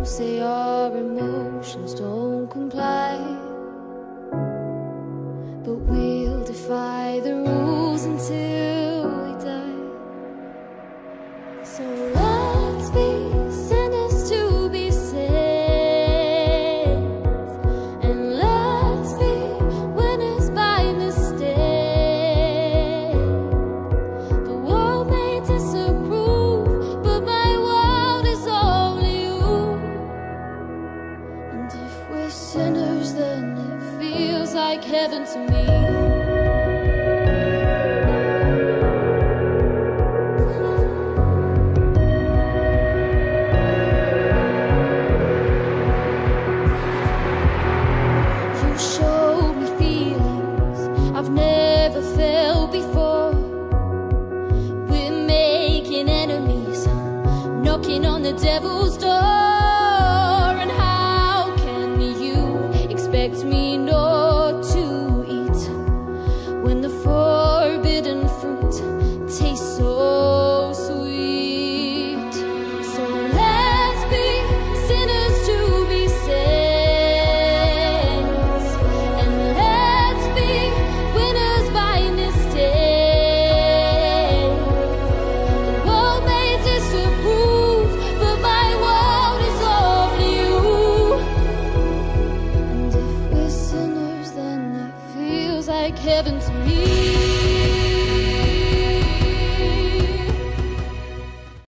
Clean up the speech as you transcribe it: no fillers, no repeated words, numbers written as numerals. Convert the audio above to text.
say our emotions don't comply, but we'll defy the rules until we die. So let's be sinners to be saints, and let's be winners by mistake. The world may disapprove, but my world is only you. And if we're sinners, then it feels like heaven to me. I've never felt before. We're making enemies, knocking on the devil's door. And how can you expect me not to eat when the forbidden fruit tastes so sweet? So let's be sinners to be saints, and let's be winners by mistake. The world may disapprove, but my world is only you. And if we're sinners, then it feels like heaven to me.